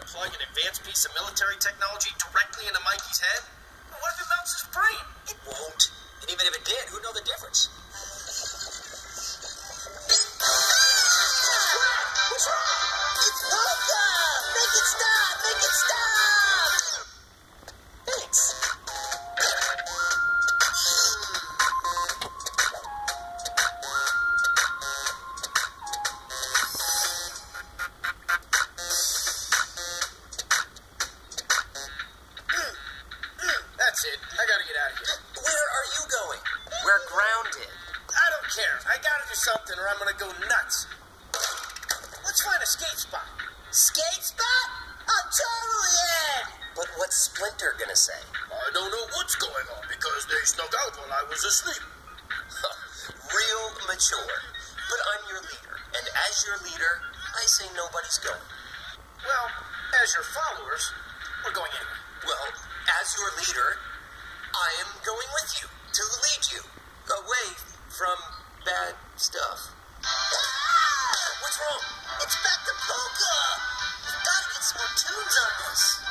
plug an advanced piece of military technology directly into Mikey's head? What if it melts his brain? It won't. And even if it did, who'd know the difference? What's wrong? It's Polka! Make it stop! Make it stop! Thanks. That's it. I gotta get out of here. Where are you going? We're grounded. I don't care. I gotta do something or I'm gonna go nuts. Let's find a skate spot. Skate spot? I'm totally in! But what's Splinter gonna say? I don't know what's going on because they snuck out while I was asleep. Real mature. But I'm your leader. And as your leader, I say nobody's going. Well, as your followers, we're going anyway. Well, as your leader, I am going with you to lead you away from bad stuff. What's wrong? It's back to polka! We've gotta get some more tunes on this.